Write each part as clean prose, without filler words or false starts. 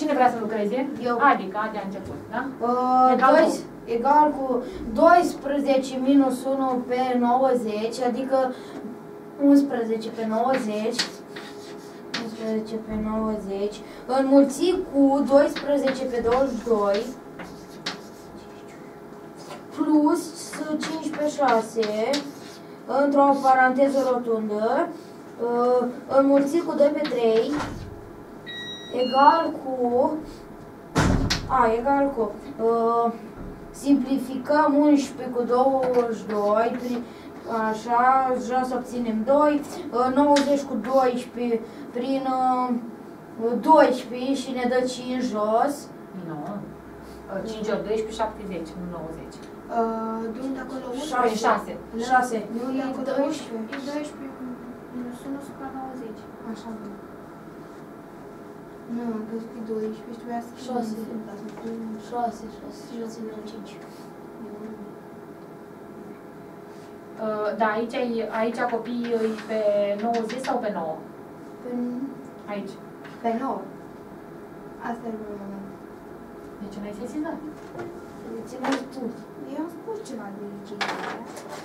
Cine vrea să lucreze? Eu. Adică, Adi a început, da? Egal cu 12 minus 1 pe 90, adică 11 pe 90. 11 pe 90. Înmulțit cu 12 pe 22. Plus 5 pe 6. Într-o paranteză rotundă. Înmulțit cu 2 pe 3. Egal cu... simplificăm 11 cu 22, așa, jos obținem 2, 90 cu 12 prin 12 și ne dă 5 jos. Nu. 5 ori 12, 70, nu 90. Dând acolo 6. 6. Nu, e cu 12. E 12 minus 1 supra 90. Așa, bun. Nu, am crezut că e 12 și trebuia să scriu 6, 6 minus 5. Da, aici copiii pe 90 sau pe 9? Aici. Pe 9. Asta e problema mea. De ce n-ai sesizat? Ce mai tu? Eu am spus ceva de chestia aia.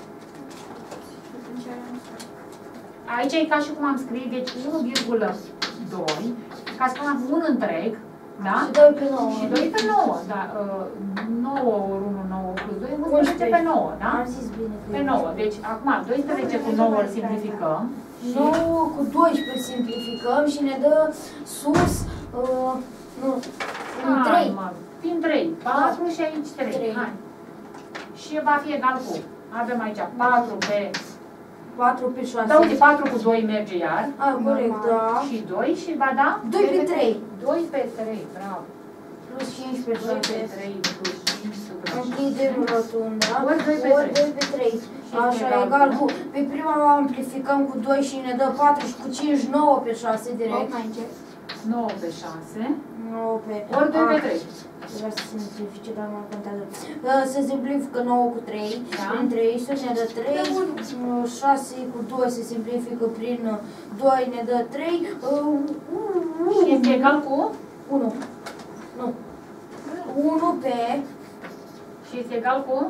Aici e ca și cum am scris, deci 1,2, ca să spunem un întreg, da? Și 2 pe 9. Și 2 pe 9, da. 9 ori 1, 9 plus 2, 11 pe 9, da? Am zis bine. Pe 9. Deci, acum, 12 cu 9 îl simplificăm. 9 cu 12 simplificăm și ne dă sus, nu, 3. Prin 3, 4 și aici 3. Hai. Și va fi egal cu, avem aici 4 pe... 4 pe 6. Da, uite, 4 cu 2 merge iar. Corect, da. Și 2 și va da? 2 pe 3. 2 pe 3, bravo. Plus 5 pe 2 pe 6. 3 plus 5 supra 6. Închidem rotunda. Ori 2 pe 3. 2 pe 3. Așa, egal cu... Pe prima amplificăm cu 2 și ne dă 4 și cu 5, 9 pe 6 direct. 9 pe 6. 9 pe... Ori 2 pe 3. Vreau să simplifice, dar mă contează. Se simplifică 9 cu 3, prin 3 se ne dă 3, 6 cu 2 se simplifică prin 2 ne dă 3, și este egal cu? 1. Nu. 1 pe... Și este egal cu?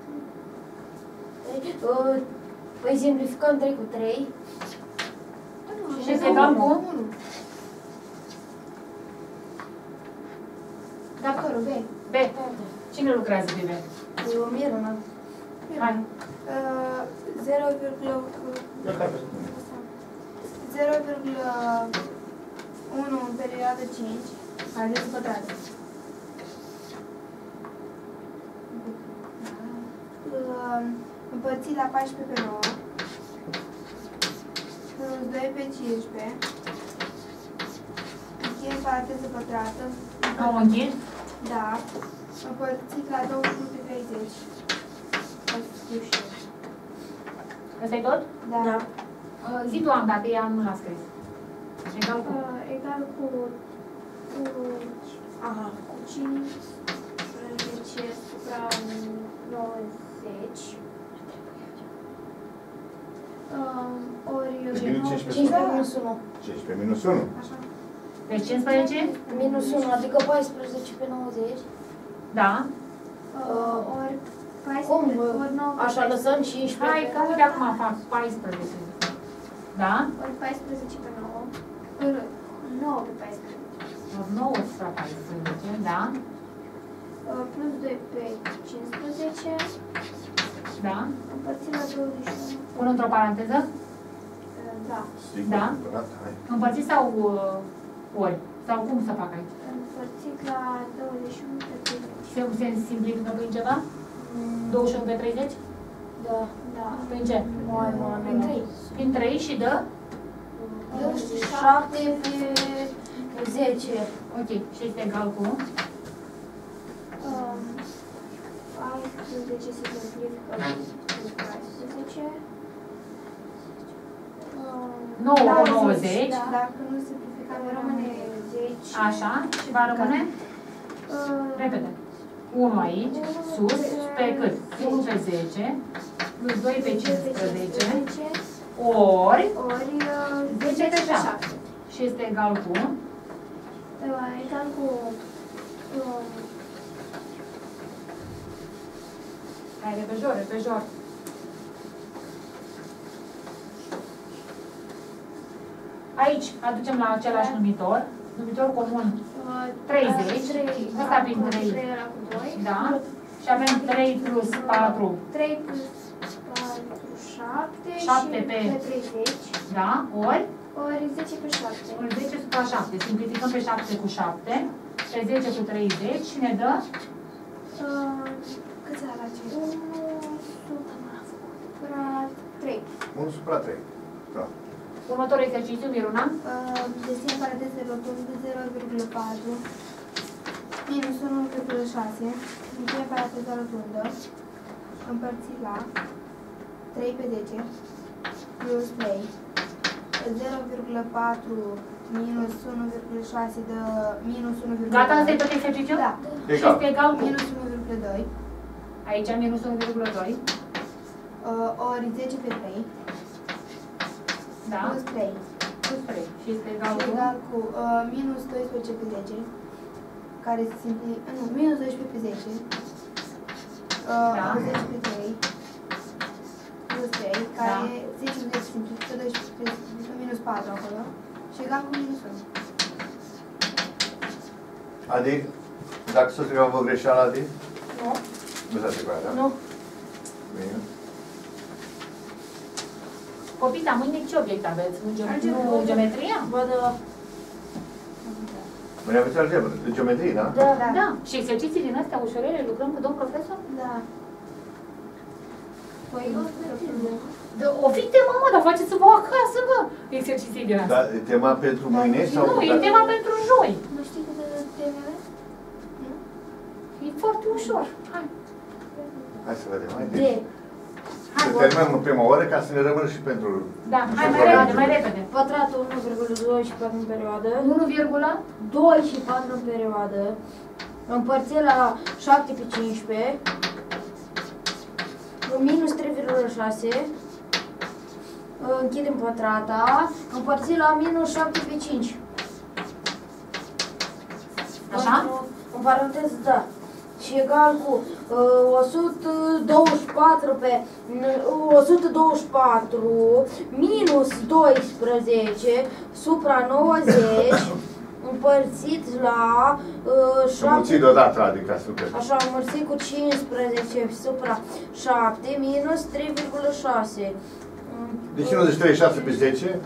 Păi simplificăm 3 cu 3. Și este egal cu? 1. Gata. B. B. Cine lucrează pe B? Miruna. Hai. 0,1 în perioadă 5. Haideți pătrate. Împărțit la 14 pe 9. Plus 2 pe 15. Închid paranteză pătrată. Am închid? Da. Împărțit la 21 pe 30. Asta e tot? Da. Zi tu, Am, dacă ea nu l-a scris. Egal cu? Egal cu 15 supra 90. Ori 15 minus 1. 15 minus 1. Așa. Deci 15? Minus 1, adică 14 pe 90. Da. Ori 14, Cum? ori 9 Așa lăsăm 15. Hai, că uite acum fac 14. Da? Ori 14 pe 9. Ori 9 pe 14. Ori 9 supra 14, da? Plus 2 pe 15. Da? Împărțit la 21. Pun într-o paranteză? Da. Sigur, Da? curat, hai. Împărțit sau ori? Sau cum să fac aici? Împărțit la 21 pe 30. Se simplifică prin ceva? 21 pe 30? Da. Da. Prin ce? Prin 3. Prin 3 și dă? 7 pe 10. Ok. Și este egal cu? 14 se simplifică prin 14. 9 cu 90. Dacă nu simplificăm, rămâne 10. Așa. Și va rămâne? Repede. 1 aici, sus, pe cât? 1 pe 10, plus 2 pe 15, ori 10 pe 7. Și este egal cu? Egal cu Hai, repejor, repejor. Aici aducem la același numitor. Numitor comun 30. Ăsta prin 3. 3 ăla cu 2. Da. Și avem 3 plus 4. 3 plus 4, 7. 7 și pe 30. Da. Ori? Ori 10 pe 7. Ori 10 supra 7. Simplificăm pe 7 cu 7. Pe 10 cu 30 și ne dă? Cât se face? 1 supra 3. 1 supra 3. Da. Următorul exercițiu, Miruna. Desenă paranteze rotund 0,4 minus 1,6. Încheie paranteza rotundă împărțit la 3 pe 10 plus 3. 0,4 minus 1,6 de minus 1,2. Gata, asta e tot exercițiul? Da. Și este egal cu? Minus 1,2. Aici minus 1,2. Ori 10 pe 3. Da. Plus 3. Plus 3. Și este egal cu? Egal cu minus 12 pe 10. Care se simplifică. Nu, minus 12 pe 10. Da. 10 pe 3. Plus 3. Care 10 pe 10 simplifică 12 pe 10. Minus 4 acolo. Și egal cu minus 1. Adi, dacă s-o treaba vă greșeală, Adi? Nu. Nu s-a trecut, da? Nu. Bine. Copii, dar mâine ce obiect aveți? Nu geometria? Bă, da. Mâine aveți algebră, de geometrie, da? Da. Da. Și exerciții din astea ușorele lucrăm cu domn profesor? Da. Păi, O fi tema, mă, dar faceți-vă acasă, bă, exerciții din astea. Dar e tema pentru mâine sau? Nu, e tema pentru joi. nu știi câte teme aveți? E foarte ușor. Hai. Hai să vedem, hai. De. Să terminăm în prima oră ca să ne rămână și pentru... Da, hai mai repede, mai repede. Pătratul 1,2 și 4 în perioadă. 1, 2 și 4 în perioadă. Împărțit la 7 pe 15. Minus 3,6. Închidem pătrata. Împărțit la minus 7 pe 5. Așa? În paranteză, da. Și egal cu 124 pe 124 minus 12 supra 90 împărțit la 7. Mulți deodată, adică super. Așa, împărțit cu 15 supra 7 minus 3,6. De ce nu zici 36 pe 10?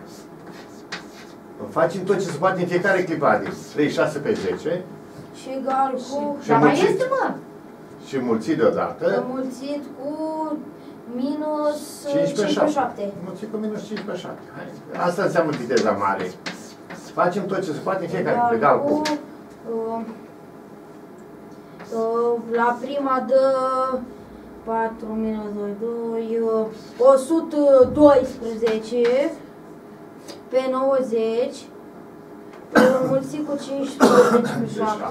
Facem tot ce se poate în fiecare clipă, adică 36 pe 10. Și egal cu... Și Dar mai mulțit. este, mă. Și mulțit deodată. Înmulțit cu minus 5 pe 7. 7. Mulțit cu minus 5 pe 7. Hai. Asta înseamnă viteza mare. Facem tot ce se poate în fiecare clipă. Egal cu... La prima dă 4 minus 2, 112 pe 90 înmulțit cu 15 pe 7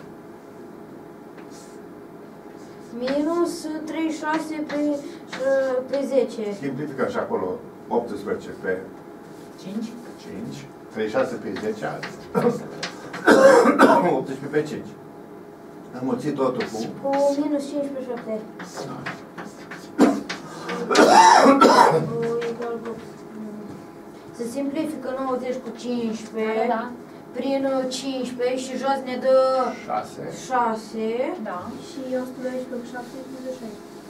minus 36 pe 10. Simplifică și acolo 18 pe 5. 5. 36 pe 10 azi. 18 pe 5. Înmulțit totul cu... Minus 15 pe 7. Se simplifică 90 cu 15 Da. prin 15 și jos ne dă 6. 6 Da. Și 112 cu 7 plus 6.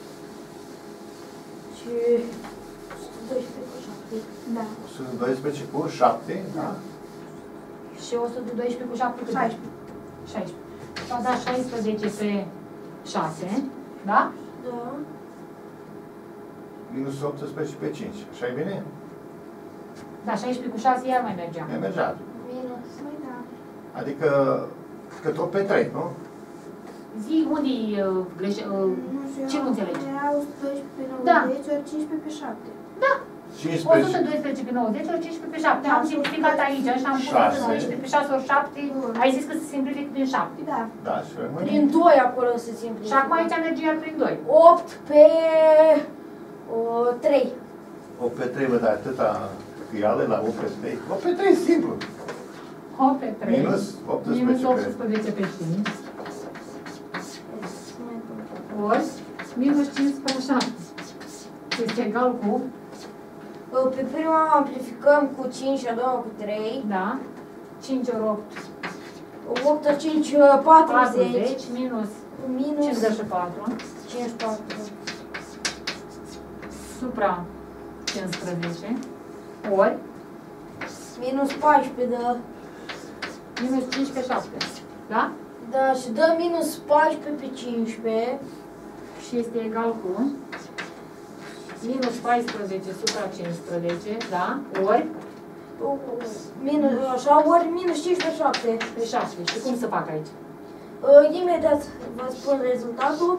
și 112 cu 7. Da. 112 cu 7, da? Și 112 cu 7 cu 16. 16. Și au dat 16 pe 6, da? Da. Minus 18 pe 5. Așa-i bine? Da, 16 cu 6 iar mai mergea. Mi-a mergea. Minus. Păi da. Adică, că tot pe 3, nu? Zi unde-i Nu știu, ce nu înțelegi? Era 112 pe 90 Da. ori 15 pe 7. Da. 15. 112 pe 90 ori 15 pe 7. Am simplificat aici și am pus 6. 112 pe 6 ori 7. Ai zis că se simplifică prin 7. Da. Da, și rămâne. Prin 2 acolo se simplifică. Și acum aici merge iar prin 2. 8 pe 3. 8 pe 3, vă, dar atâta ială la 8 pe 3. 8 pe 3 e simplu. 9 pe 3. Minus 18 Minus pe 18 pe 5. Ori minus 5 pe 7. Este egal cu, Pe prima amplificăm cu 5 și a doua cu 3. da, 5 ori 8, 8 ori 5, 40. 40, minus Minus 54, 54. supra 15, ori Minus 14, da. minus 5 pe 7, da? Da, și dă minus 14 pe 15. Și este egal cu minus 14 supra 15, da? Ori Minus, așa, ori minus 5 pe 7. pe 7. Și cum să fac aici? Imediat vă spun rezultatul.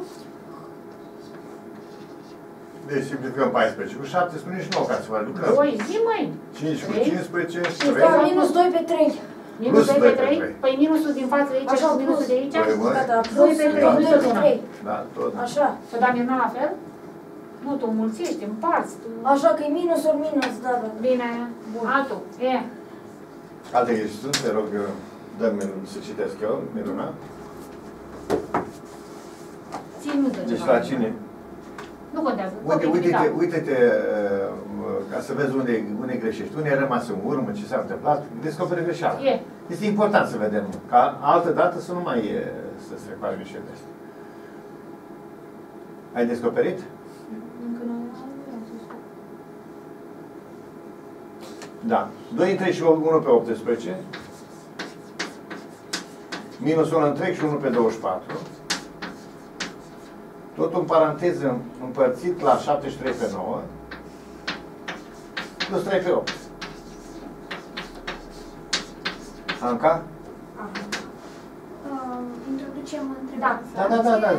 Deci simplificăm 14 cu 7, spune și 9 ca să faci lucrăm. 2, zi măi! 5 cu 3. 15, Și 3. da, minus 2 pe 3. Minus Plus 2 2 pe pe 3? 3. Păi minusul din față de aici Așa, și minusul plus. de aici? Doi, mă. Da, da, Doi plus pe 3, 2 nu pe tot una. 3. Da, tot. Așa. Să dăm eu la fel? Nu, tu mulțești, împarți. Tu... Așa că e minus ori minus, da, da. Bine, altul. E. Alte chestiuni, te rog, dă-mi să citesc eu, Miruna. Ții nu dă Deci ceva. la cine? Nu contează. Uite-te, ca să vezi unde greșești. Unde ai rămas în urmă, ce s-a întâmplat, descoperi greșeala. E. Este important să vedem, ca altă dată să nu mai să se facă greșeli astea. Ai descoperit? Încă nu am zis. Da. 2 întreg și 1 pe 18. Minus 1 întreg și 1 pe 24. Tot în paranteză împărțit la 73 pe 9. Plus 3 pe 8. Anca? Introducem întrebarea. Da.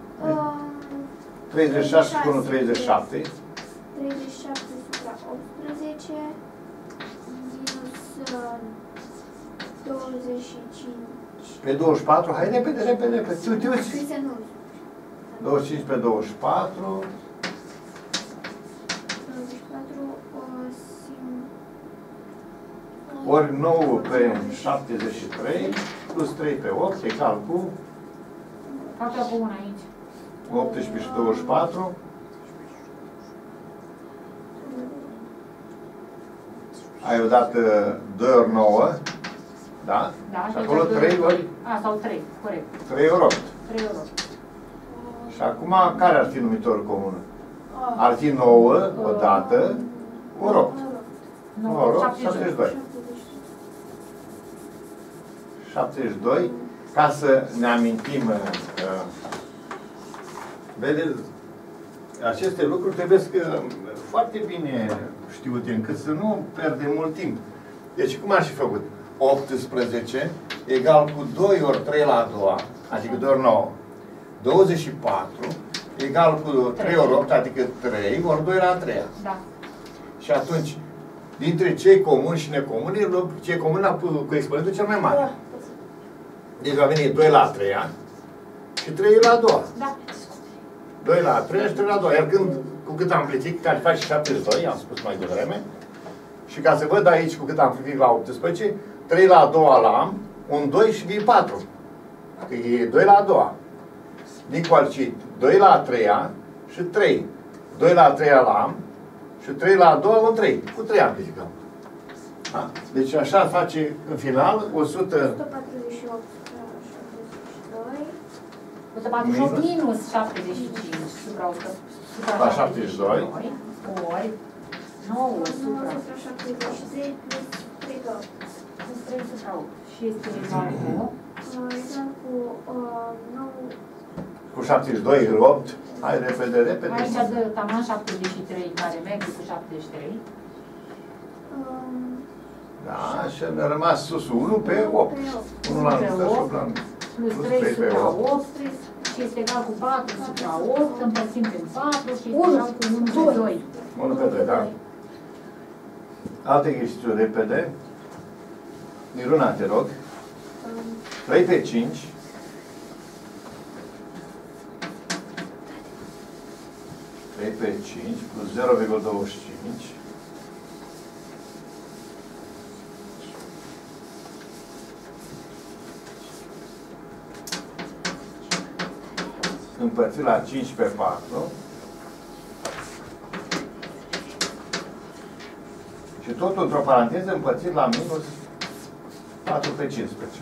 36 cu 1, 37. 37 supra 18 minus 25. Pe 24. Hai repede. Uite. Scrise nu. 25 pe 24. 24 Ori 9 pe 73. Plus 3 pe 8. Egal cu Fac eu cu una aici. 18 și 24. Ai odată 2 ori 9. Da? Da, Și acolo 3 ori A, sau 3, corect. 3 ori 8. 3 euro. Și acum, care ar fi numitorul comun? Ar fi 9 odată ori 8. 9 ori 8, 72. 72. Ca să ne amintim, vedeți, aceste lucruri trebuie foarte bine știute, încât să nu pierdem mult timp. Deci, cum aș fi făcut? 18 egal cu 2 ori 3 la a doua, adică 2 ori 9. 24 egal cu 3 ori 8, adică 3 ori 2 la a treia. Da. Și atunci, dintre cei comuni și necomuni, luăm cei comuni cu exponentul cel mai mare. Deci va veni 2 la a treia și 3 la a doua. Da. 2 la a treia și 3 la a doua. Iar când, cu cât amplific, care face 72, am spus mai devreme, și ca să văd aici cu cât amplific la 18, 3 la a doua l-am, un 2 și vii 4. Că e 2 la a doua. Nicu alcit 2 la a treia și 3. 2 la a treia l-am și 3 la a doua un 3. Cu 3 amplificăm. Da? Deci așa face în final 148 148 minus 75 supra 100. La 72. Ori 9 supra 72 plus 3 pe 8. plus 3 supra 8. Și este egal cu Egal cu 9. cu 72, 8. Hai, repede. aici dă taman 73 care merge cu 73. Da, și ne-a rămas sus 1 pe 8. 1 la 1 plus 3 supra 8 și este egal cu 4 supra 8, împărțim pe 4 și este egal cu 1 pe 2. 1 pe 2, da. Alte chestiuni, repede. Miruna, te rog. 3 pe 5. 3 pe 5 plus 0,25. împărțit la 5 pe 4. Și totul într-o paranteză împărțit la minus 4 pe 15.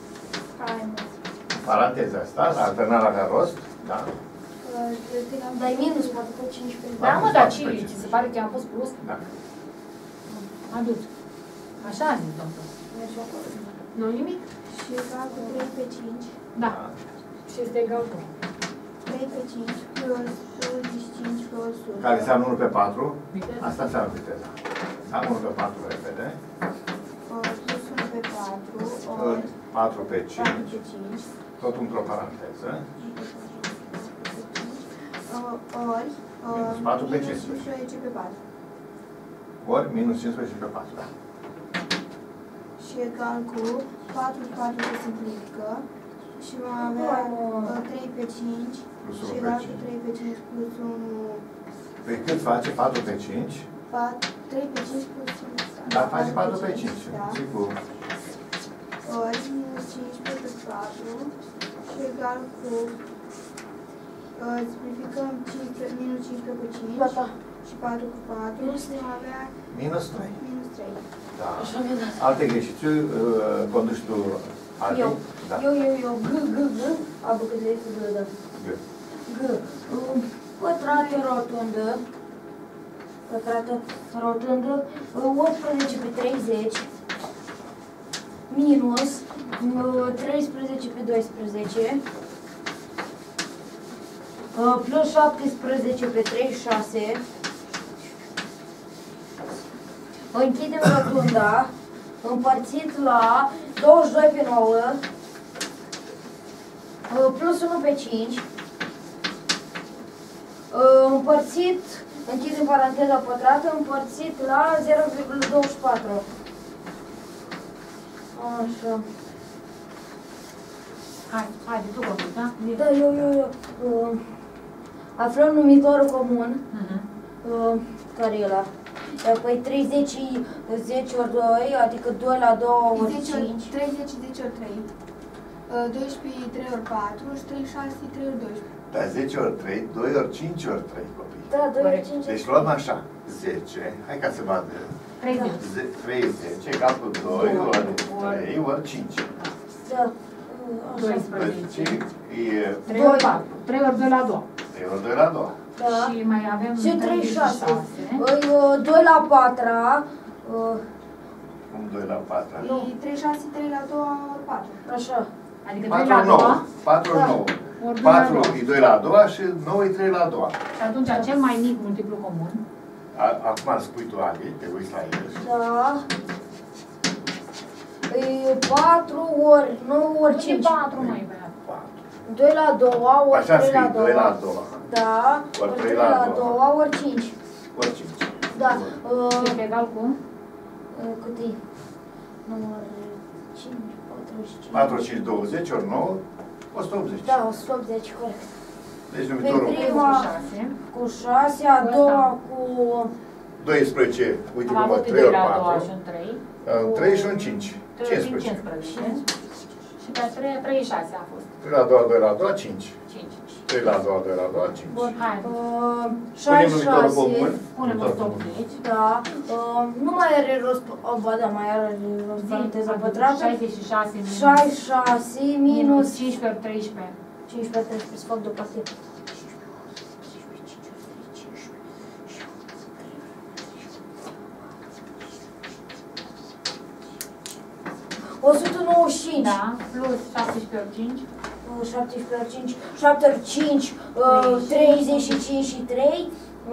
Paranteza asta, alternat la rost, da? Dar e minus 4 pe 15. Da, mă, dar ce? Ți se pare că am fost plus? Da. Aduci. Așa a zis, domnul. Nu nimic? Și egal cu 3 pe 5. Da. Și este egal cu? 3 pe 5 plus 25 plus 100. Care înseamnă 1 pe 4? Viteza. Asta înseamnă viteza. Da, 1 pe 4 repede. Plus 1 pe 4 ori 4 pe 5. 4 pe 5. Tot într-o paranteză. Ori Minus 4 pe 15. 15 pe 4. Ori minus 15 pe 4, da. Și egal cu 4 pe 4 se simplifică. Și vom avea 3 pe 5. Plus Și 1 pe egal 5. cu 3 pe 5 plus 1. Păi cât face 4 pe 5? 3 pe 5 plus 1. Da, face 4 pe 5. Da. Sigur. Ori minus 15 pe 4. Și egal cu simplificăm 5, minus 15 pe 5 Gata. și 4 cu 4 și vom avea Minus 3. minus 3. Da. Așa mi-a dat. Alte greșiți, conduci tu alte? Eu. Da. Eu. G. A, cât le cu G, da. G. Pătrată rotundă. Pătrată rotundă. 18 pe 30. Minus 13 pe 12. Plus 17 pe 36. Închidem rotunda. Împărțit la 22 pe 9. Plus 1 pe 5. Împărțit, închidem paranteza pătrată, împărțit la 0,24. Așa. Hai, tu conduci, da? Da, eu. Aflăm numitorul comun. Care e ăla? Păi 30 și 10 ori 2, adică 2 la 2 ori 5. 30 și 10 ori 3. 12 3 ori 4 și 36 3 ori 12. Da, 10 ori 3, 2 ori 5 ori 3 copii. Da, 2 ori 5. Deci luăm așa, 10, hai ca să vadă. 30. 30 egal cu 2 ori 3 ori 5. Da. Așa. 12. E 3 ori 4. 3 ori 2 la 2. 3 ori 2 la 2. Da. Și mai avem Și 36. 36. 2 la 4. Cum 2 la 4? E 36 3 la 2 ori 4. Așa. Adică 3 4 la ori 2. 9. 4 ori 9. Ori 2 la 4 2. e 2 la 2 și 9 e 3 la 2. Și atunci cel mai mic multiplu comun. Acum îl spui tu, Ali, te uiți la el. Da. E 4 ori 9 ori 5. 4, mai băiat. 4. 2 la 2 ori Așa 3 la scrii, 2. 2 la 2. Da. Ori Ori 3 3 la la 2. 2 ori 5. Ori 5. Da. Este egal cu? Cât e? 9 ori 5, 45. 4, 5, 20 ori 9, 180. Da, 180, corect. Deci numitorul Pe prima 6. cu 6, a doua cu 12, uite Am cum avut 3 ori 2 la 2 4. și un 3. 3 și un 5. 15. 15. Și pe 3 6 a fost. 3 la 2, 2 la 2, 5. 5. 3 la 2, 2 la 2, 5. Bun. Hai. Punem numitorul 66. comun. Punem Numitorul 180. Da. Nu mai are rost. Ba da, mai are rost paranteza pătrată. 66 minus 66 minus 15 ori 13. 15 trebuie să fac două pachete. O 195. Da, plus 17 ori 5. 17 ori 5, 7 ori 5, 35 și 3,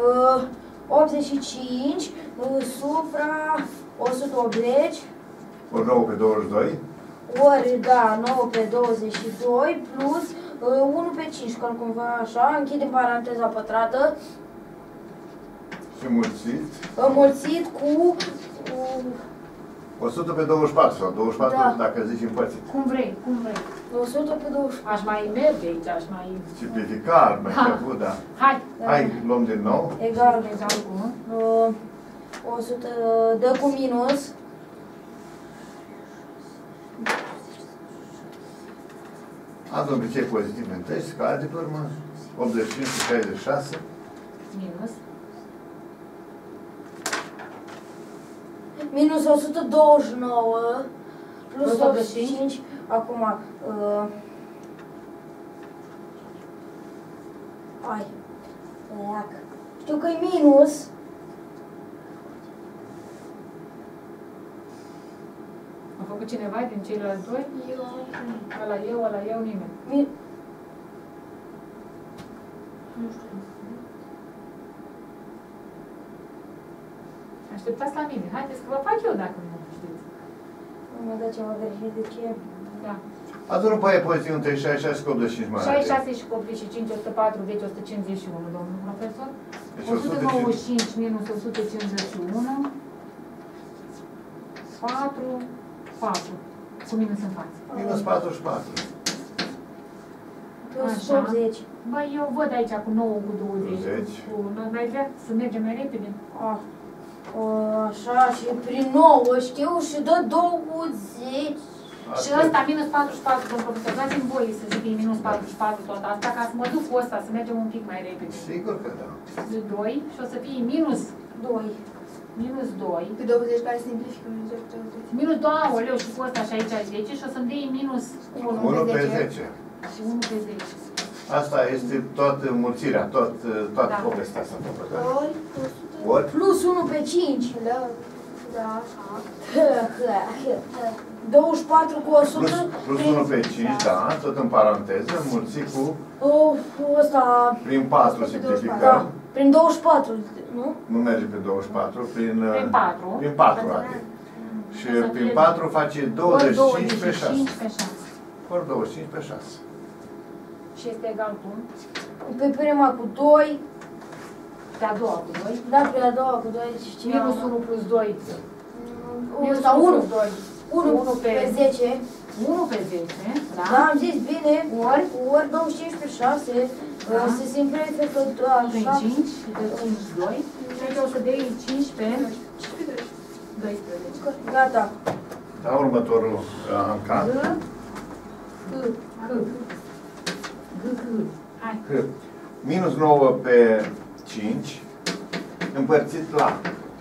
85, supra 180, Ori 9 pe 22. ori, da, 9 pe 22, plus 1 pe 5, cam cumva așa, închidem paranteza pătrată, Și mulțit. înmulțit cu 100 pe 24 sau 24 Da. dacă zici împărțit. Cum vrei, cum vrei. 100 pe 24. Aș mai merge aici, aș mai... Simplificar, mai Ha. făcut, da. Hai. Hai, luăm din nou. Egal, Egal cu... 100, dă cu minus, Azi un obicei pozitiv întâi, scade pe urmă. 85 și 66. Minus. Minus 129 plus 85. 85. Acum, ai, leac. Știu că e minus. A făcut cineva din ceilalți doi? Ăla eu, nimeni. Așteptați la mine. Haideți că vă fac eu dacă nu știți. Nu mă dă ceva greșit, de ce? Da. Adună pe aia pozitiv între 66 cu 85 mai 66 și cu 85, 140, 151, domnul profesor. Deci 195 minus 151. 4, 4. Cu minus în față. Minus 44. Plus Așa. 80. Băi, eu văd aici cu 9 cu 20. 20. Cu, mai vrea să mergem mai repede? Ah. Așa, și prin 9 știu și dă 20. Și ăsta minus 44, domnul profesor, dați-mi voie să zic e minus 44 tot asta, ca să mă duc cu ăsta, să mergem un pic mai repede. Sigur că da. 2 și o să fie minus 2. minus 2. Pe 20 care simplifică minus 20. Minus 2, aoleu, și cu ăsta și aici 10 și o să-mi dea minus 1 pe 10. și 1 pe 10. Asta este toată mulțirea, toată Da. povestea asta. Ori, Ori Plus 1 pe 5. da, așa. 24 cu 100. plus 1 pe 5, da, tot în paranteză, mulțit cu Ăsta, prin 4 da, simplificăm. prin 24, nu? Nu merge pe 24, prin 4. Prin 4 adică. Și prin 4 face 25 pe 6. 25 pe 6. Ori 25 pe 6. Și este egal cu? Pe prima cu 2. Pe a doua cu 2. Da, pe a doua cu 2. Minus 1 plus 2. Ăsta 1. plus 2. 1 pe 10. 1 pe 10, Da, da? am zis bine. Ori? Ori 25 pe 6. Da. Se simplifică Prin așa. 5 și de 5, 2. Și aici o să dai 5 pe 12. Gata. Da, următorul ancat. Hai. Minus 9 pe 5 împărțit la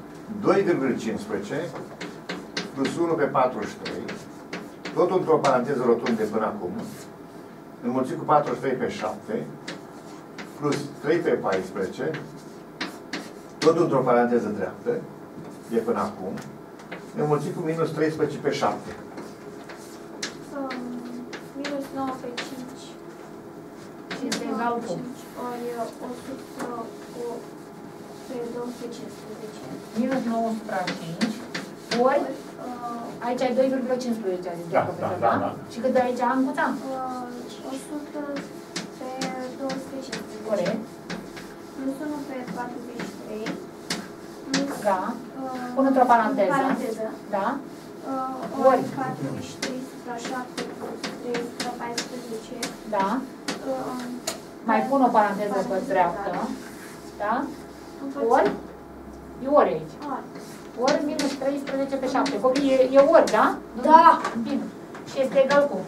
2,15 plus 1 pe 43, tot într-o paranteză rotundă până acum, înmulțit cu 43 pe 7, plus 3 pe 14, tot într-o paranteză dreaptă, de până acum, înmulțit cu minus 13 pe 7. Minus 9 pe 5. Și este egal cu? Ori 100 pe 215. Minus 9 supra 5. Ori, aici ai 2,15, a zis Da, profesor, da, da. Și cât de aici am putea? 100 pe 215. Corect. Plus 1 pe 43. Plus, Da. Pun într-o paranteză. Da. Ori 43 supra 7 plus 3 supra 14. Da. Mai pun o paranteză pe dreaptă. Da. Ori? E ori aici. Ori minus 13 pe 7. Copii, e ori, da? Da. Bine. Și este egal cu?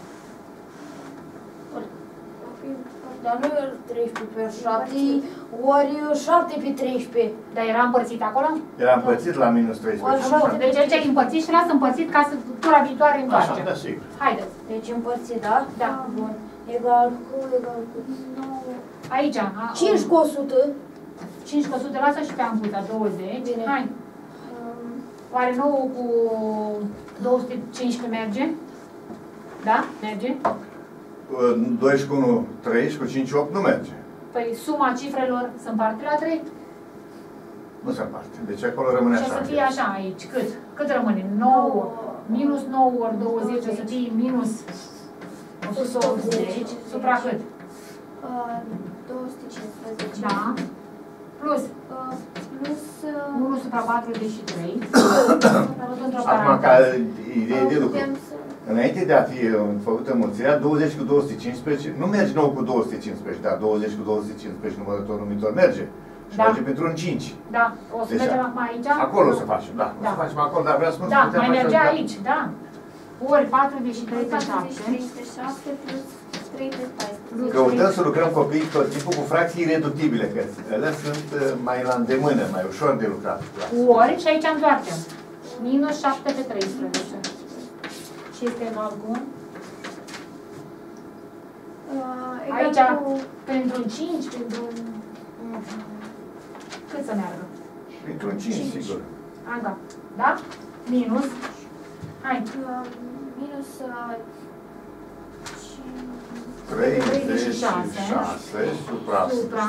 Dar nu e 13 pe 7, ori 7 pe 13. Dar era împărțit acolo? Era împărțit la minus 13 pe Așa. 7. Deci aici ai împărțit și lasă împărțit ca să tura viitoare Așa, întoarcem. da, sigur. Haideți. Deci împărțit, da? Da. Bun. Egal cu 9. Aici. 5 cu 100. 5 cu 100, lasă și pe amputa, 20. Bine. Hai. Oare 9 cu 215 merge? Da? Merge? 2 și cu 1, 3 și cu 5, 8 nu merge. Păi suma cifrelor se împarte la 3. Nu se împarte. Deci acolo rămâne Și o așa. să fie așa aici. Cât? Cât rămâne? 9. Minus 9 ori 20 o să fie minus 180. Supra cât? 215. Da. Plus Plus 1 supra 43. Tot într-o Acum, ca paranteză. idee de lucru. Înainte de a fi făcută înmulțirea, 20 cu 215, nu merge 9 cu 215, dar 20 cu 215 numărător numitor merge. Și Da. merge pentru un 5. Da. O să Deci, mergem acum aici? Acolo o să facem, da. O Da. să facem acolo, dar vreau să spun Da, că putem mai face mergea așa. aici, da. Ori 43 pe 7. 43 pe 7 plus 3 pe 14. Căutăm să lucrăm copiii tot timpul cu fracții ireductibile, că ele sunt mai la îndemână, mai ușor de lucrat. Ori, și aici întoarcem. Minus 7 pe 13. Și este egal cu? Aici, pentru un 5, pentru un... Cât să meargă? Pentru un 5, sigur. Da. Da? Minus. Hai. Minus 36 supra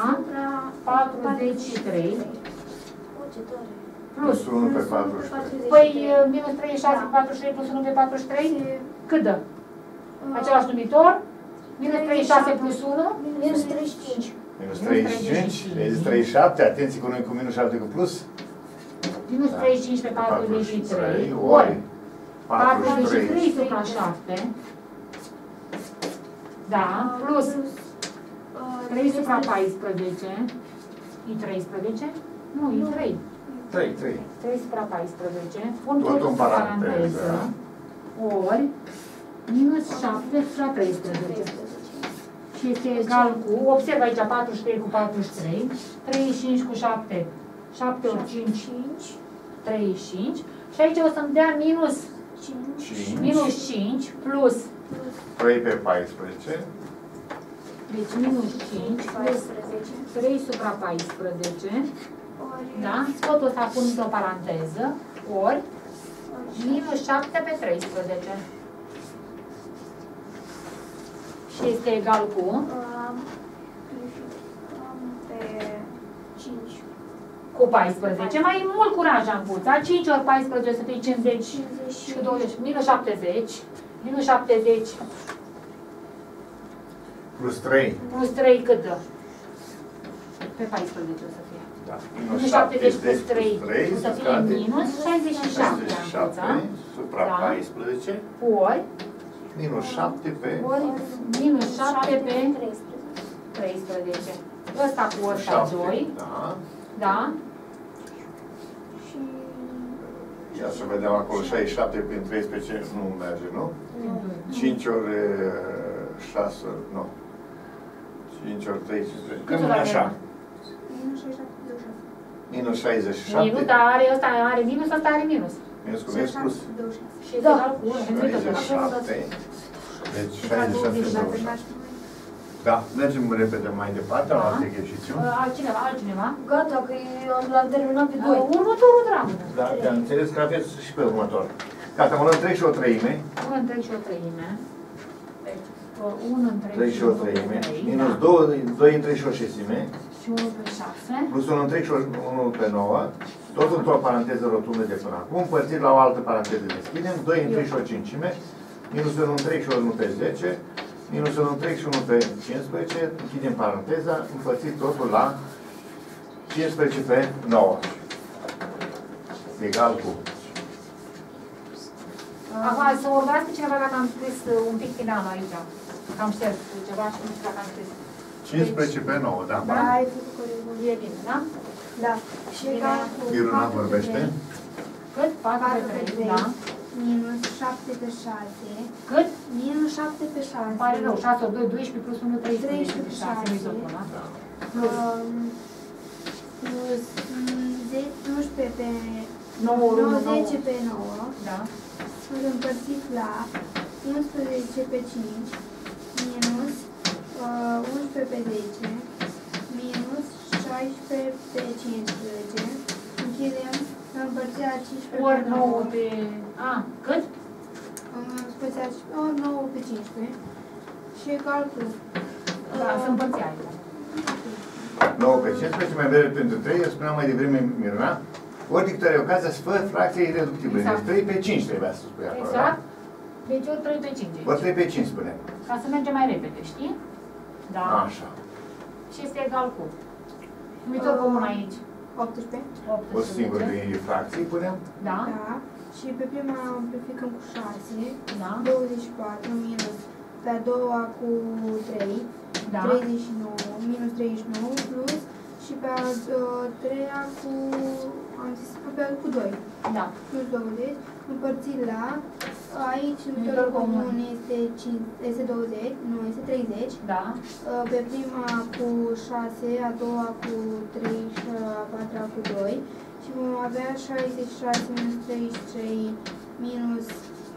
43 plus 1 pe 43. Păi minus 36 pe 43 plus 1 pe 43 cât dă? Același numitor? Minus 36 plus 1? Minus 35. Minus 35, minus 37, atenție cu noi cu minus 7 cu plus. Minus 35 pe 43 ori 43 supra 7. Da, plus 3 supra 14. E 13? Nu, e 3. 3 supra 14. Pun tot totul în în paranteză. paranteză. Ori minus 7 supra 13. Și este egal cu, observ aici 43 cu 43, 35 cu 7, 7 ori 5, 35. Și aici o să-mi dea minus 5 plus 3 pe 14. Deci minus 5 plus 3 supra 14. Da? Totul ăsta pun într-o paranteză. Ori minus 7 pe 13. Și este egal cu? Pe 5. Cu 14. Mai mult curaj am pus. Da? 5 ori 14 o să fie 50 și 20. Minus 70. Minus 70. Plus 3. Plus 3 cât dă? Pe 14 o să fie. Da. Minus 70 plus 3 o să fie minus 67. 67 supra 14. Ori Minus 7 pe... Ori minus 7 pe 13. Ăsta cu ăsta 2. Da. Da? Și... Ia să vedem acolo, 67 prin 13 nu merge, nu? 5 ori 6 ori, nu. 5 ori 3, când nu așa? Minus 67, 26. Minus 67. Minus, dar are ăsta are minus, ăsta are minus. Minus cu minus plus. 26. Și este egal cu 1. 67. Deci 67. Da, mergem repede mai departe, la alte exercițiuni. Altcineva? Gata, că l-am terminat pe 2. Următorul, dragă. Da, am înțeles că aveți și pe următor. Gata, 1 întreg și o treime. 1 întreg și o treime. Deci, 1 întreg 3 și o treime. Minus 2 întreg și o șesime. Și 1 pe 6. Plus 1 întreg și 1 pe 9. Tot într-o paranteză rotundă de până acum. Împărțit la o altă paranteză deschidem. 2 întreg și o cincime. Minus 1 întreg și 1 pe 10. Minus 1 întreg și 1 pe 15. Închidem paranteza. Împărțit totul la 15 pe 9. Egal cu... Acum, să urmați cineva dacă am scris un pic finalul aici. Că am șters ceva și nu știu dacă am scris. 15 pe 9, da. Da, ai făcut corect. E bine, da? Da. Și egal cu Iruna vorbește. Cât? 4 pe 3, da? Minus 7 pe 6. Cât? Minus 7 pe 6. Îmi pare rău, 6 ori 2, 12 plus 1, 13 pe 6, nu-i tot una. Plus Plus 11 pe 9 ori 1, 10 pe 9. Da. Împărțit la 11 pe 5. Minus 11 pe 10. Minus 16 pe 15. Închidem împărțirea 15 Ori pe 9 9. pe... A, cât? Împărțirea ori 9 pe 15. Și egal cu... Da, să împărți aici. 9 pe 15, mai bine pentru 3, eu spuneam mai devreme Miruna. Ori dictare ocazia să fă fracție ireductibilă. Exact. Deci 3 pe 5 trebuia să spui acolo, da? Exact. Deci ori 3 pe 5 aici. Ori 3 pe 5 spunem. Ca să mergem mai repede, știi? Da. Așa. Și este egal cu? Numitor comun aici. 18. 18. O singură din fracții punem. Da. Da. Și pe prima amplificăm cu 6. Da. 24 minus pe a doua cu 3. Da. 39 minus 39 plus și pe a treia cu am zis cu 2. Da. Plus 20, împărțit la, aici numitorul comun este 20, nu, este 30. Da. Pe prima cu 6, a doua cu 3 și a patra cu 2. Și vom avea 66 minus 33 minus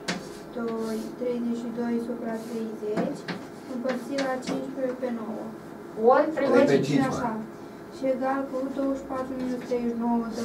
32 supra 30, împărțit la 15 pe 9. Ori 35. Așa. Și egal cu 24 minus 39 de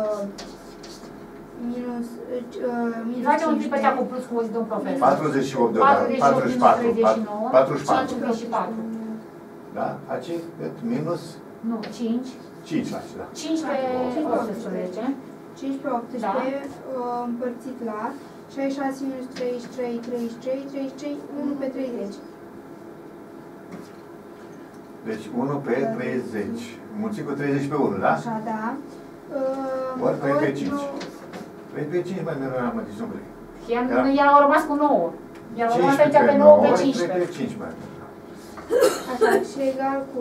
minus Facem un pic pe cea cu plus cu o zi, domn profesor. 48 de ori, 44, 44. 54. Da? Face minus Nu, 5. 5 face, da. 5 pe 18. 5 pe 18, Da. împărțit la 66 minus 33, 33, 33, 1 pe 30. Deci 1 pe 30. Mulțit cu 30 pe 1, da? Așa, da. Ori 3 pe 5. nu, 3 pe 5 mai nu am zis un pic. Ea au rămas cu 9. Ea au rămas 15 aici pe pe 9 9 pe ori 3 pe 15. 5 mai. așa, și egal cu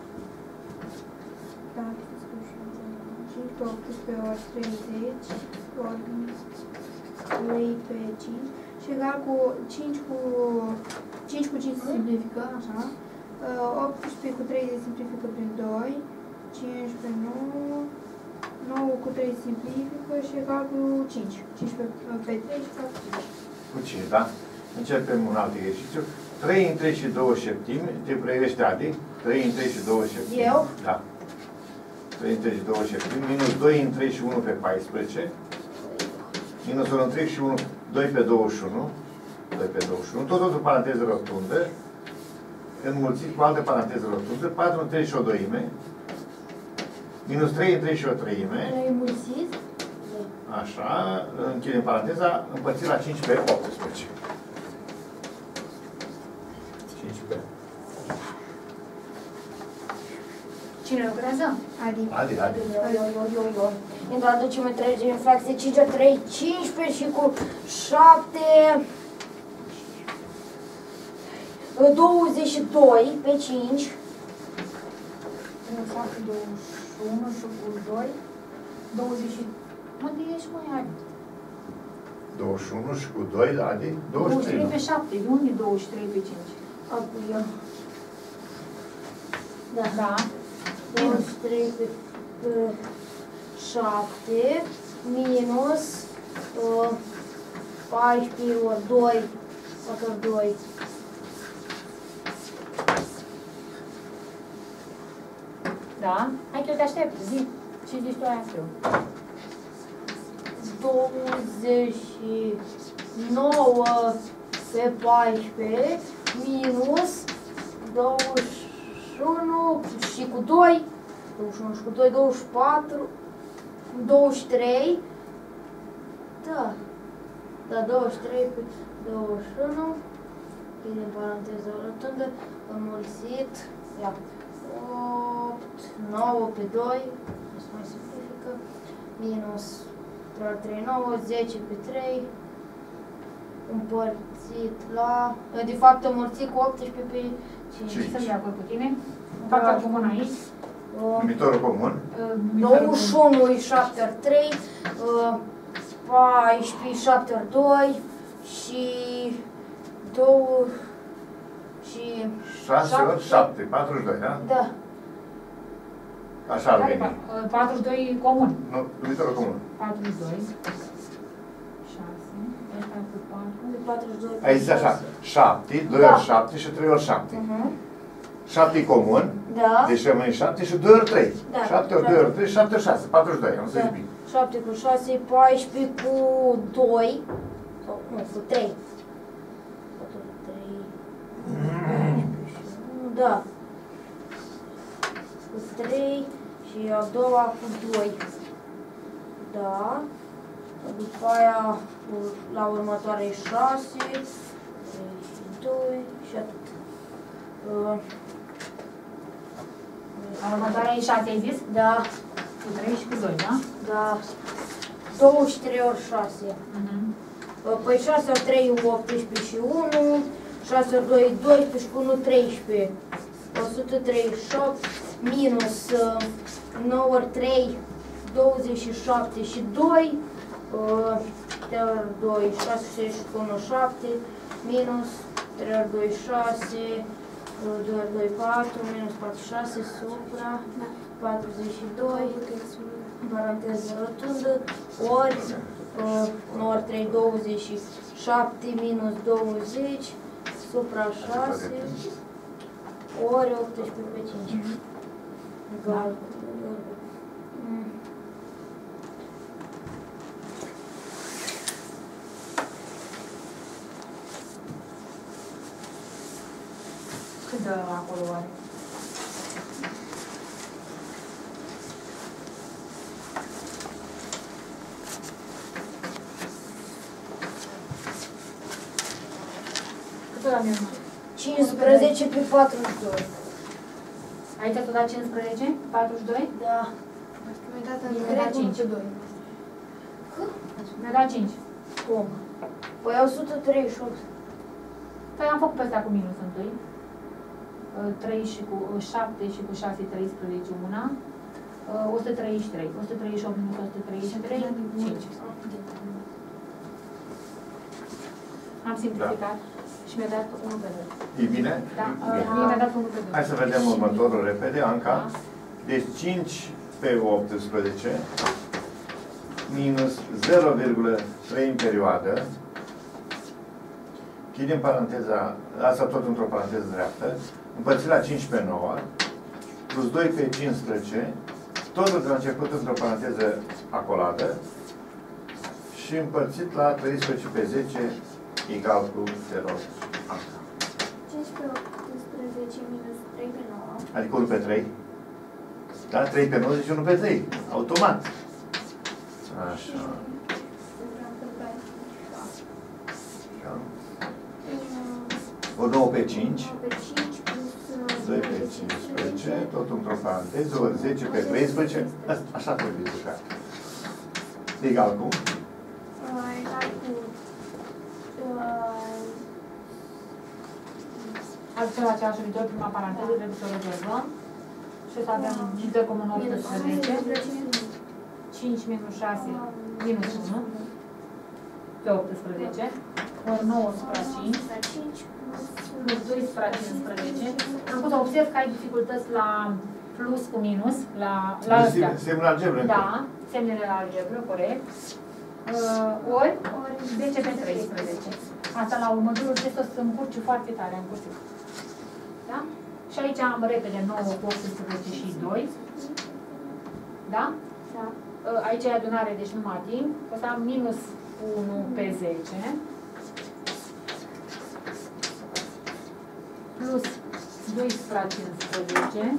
da, 5 pe 18 ori 30 ori 3 pe 5 și egal cu 5 cu 5 se simplifică, așa. 18 cu 3 se simplifică prin 2, 5 pe 9, 9 cu 3 se simplifică și egal cu 5. 5 pe 3 și egal cu 5. Cu 5, da? Începem un alt exercițiu. 3 în 3 și 2 șeptimi, te pregătește Adi. 3 în 3 și 2 șeptimi. Eu? Da. 3 în 3 și 2 șeptimi, minus 2 în 3 și 1 pe 14, minus 1 în 3 și 1, 2 pe 21, 2 pe 21, totul paranteză rotundă, înmulțit cu altă paranteză rotundă, 4 în 3 și o doime, minus 3 în 3 și o treime, Ai mulțit? așa, închidem paranteza, împărțit la 5 pe 18. 5 pe. Cine lucrează? Adică Adi. Eu. Introducem întregi în fracție 5 a 3, 15 și cu 7, 22 pe 5. 7, 21 și cu 2, 20. Unde ești, măi, Adi? 21 și cu 2, Adi, 23. 23 pe 7, de unde 23 pe 5? Acum eu. Da. 23 pe 7 minus 14 ori 2, măcar 2. Da? Hai că eu te aștept, zi. Ce zici tu aia eu? 29 pe 14 minus 21 și cu 2, 21 și cu 2, 24, 23, da, 23 pe 21, din paranteză rotundă, înmulțit, ia, 8, 9 pe 2, să mai simplifică, minus 3, 9, 10 pe 3, împărțit la, de fapt înmulțit cu 18 pe 5. Sunt de acord cu tine. Fac comun aici. Numitorul comun. 21 e 7 ori 3, 14 7 ori 2 și 2 și 6 ori 7, 42, da? da. Așa ar veni. 42 comun. Nu, numitorul comun. 42. 6. Ăsta cu 4. 42. Ai zis așa, 7, 2 ori 7 și 3 ori 7. 7 e comun, Da. deci rămâne 7 și 2 ori 3. Da. 7 ori 2 ori 3, 7 ori 6, 42, am să zic bine. 7 cu 6, 14 cu 2, sau nu, cu 3. 3, da. Cu 3 și a doua cu 2. Da. După aia, la următoare 6, 3 și 2 și atât. La următoarea e 6, ai zis? Da, Cu 3 și cu 2, da? da. 23 ori 6. Păi 6 ori 3 e 18 și 1, 6 ori 2 e 12 și cu 1 13. 138 minus 9 ori 3, 27 și 2, 3 ori 2, 6, 6 și 1, 7, minus 3 ori 2, 6, 2 ori 2, 4, minus 4, 6, supra 42, paranteză rotundă, ori 9 ori 3, 27, minus 20, supra 6, ori 18 pe 5. Egal. Cât dă acolo oare? Cât dă la mine? 15 pe 42. Aici tu da 15? 42? Da. Mi-a dat Mi-a în dat 5. 5. Mi-a dat 5. Cum? Păi 138. Păi am făcut pe astea cu minus întâi. 3 și cu 7 și cu 6, 13 una. 133. 138 minus 133, 5. Am simplificat și mi-a dat 1 pe 2. E bine? Da, Bine. mie mi-a dat 1 pe 2. Hai să vedem următorul repede, Anca. Da. Deci 5 pe 18 minus 0,3 în perioadă. Închidem paranteza, asta tot într-o paranteză dreaptă, împărțit la 5 pe 9, plus 2 pe 15, totul de la început într-o paranteză acolată și împărțit la 13 pe 10 egal cu 0. 5 pe 18 minus 3 pe 9. Adică 1 pe 3. Da? 3 pe 9, deci 1 pe 3. Automat. Așa. O 9 pe 5. 2 pe 15, tot într-o paranteză, ori 10 pe 13, așa trebuie jucat. Egal cu? Egal cu Aducem la același viitor, prima paranteză, trebuie să o rezolvăm. Și o să avem de comun 18. 5 minus 6 minus 1 pe 18. Ori 9 supra 5. Plus 2 supra 15. Am pus, observ că ai dificultăți la plus cu minus, la astea. Semnul algebră. Da, semnele la algebră, corect. Ori 10 pe 13. Asta la următorul test o să încurci foarte tare, în cursiv. Da? Și aici am repede 9 cu 18 și 2. Da? Da. Aici e adunare, deci numai timp. O să am minus 1 pe 10. Plus 2 supra 15.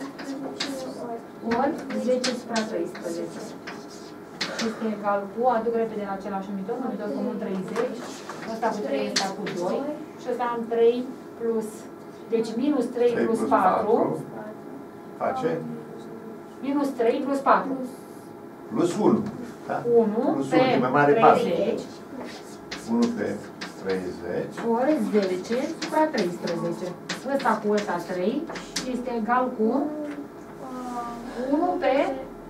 Ori 10 supra 13. Este egal cu, aduc repede la același numitor, numitor comun 30. Ăsta cu 3, ăsta cu 2. Și ăsta am 3 plus, deci minus 3 plus 4. Face? Minus 3 plus 4. Plus 1. Da? 1 Plus pe 1, e mai mare 30. 1 pe 30. Ori 10 supra 13. Ăsta cu ăsta 3 este egal cu 1 pe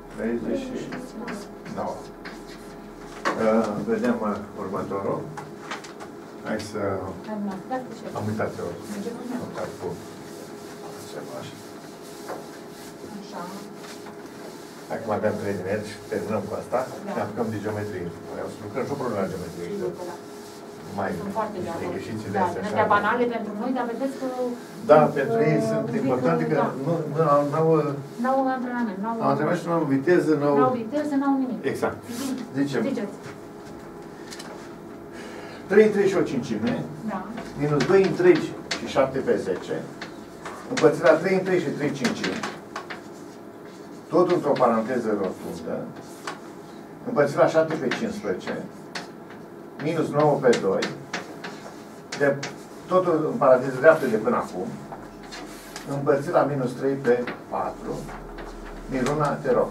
39. Vedem următorul. Hai să... Am uitat eu. Am uitat cu ceva așa. Așa. Acum avem 3 din și terminăm cu asta. Da. Ne apucăm de geometrie. Vreau să lucrăm și o problemă la geometrie. Mai Sunt foarte niște de greșiți de Da, astea. din așa. astea banale pentru noi, dar vedeți că Da, pentru ei sunt importante că da. n-au antrenament, antrenament și n-au viteză, n-au viteză, n-au nimic. Exact. Zicem, Ziceți. 3 întregi și o cincime, Da. minus 2 întregi și 7 pe 10, împărțit la 3 întregi și 3 cincimi, tot într-o paranteză rotundă, împărțit la 7 pe 15, minus 9 pe 2, de, totul în paranteză dreaptă de până acum, împărțit la minus 3 pe 4. Miruna, te rog.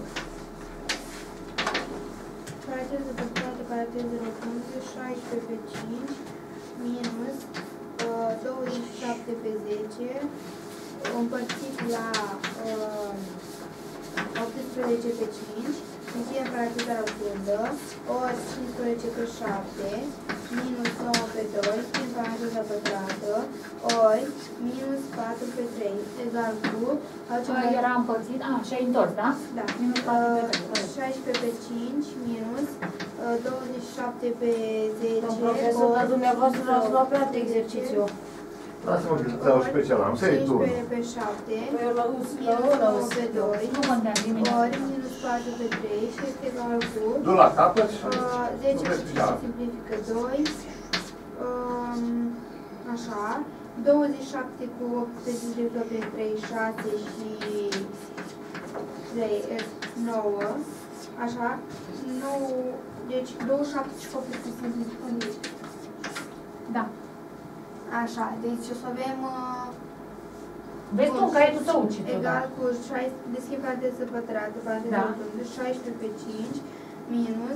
Paranteză păstrată, paranteză rotundă, 16 pe 5, minus 27 pe 10, împărțit la 18 pe 5, închidem paranteza rotundă, ori 15 pe 7, minus 9 pe 2, prin paranteza pătrată, ori minus 4 pe 3, egal cu... Era împărțit, și ai întors, da? Da. Minus 4 pe 16 pe 5, minus 27 pe 10, Domn profesor, dar dumneavoastră l-ați luat pe alt exercițiu. Lasă-mă că dau și pe celălalt. Să iei tu. 15 pe 7, Păi eu minus 9 pe 2, Nu contează nimic. ori minus 4 pe 3 și este egal cu... Du la capăt și... 10 și 5 se simplifică 2, așa, 27 cu 8 se simplifică pe 3, 6 și 3, 9, așa, 9, deci 27 și 8 se simplifică în aici. Da. Așa, deci o să avem... Vezi tu în caietul tău ce tu, da? Egal cu 6, deschid paranteză pătrată, paranteză rotundă, 16 pe 5, minus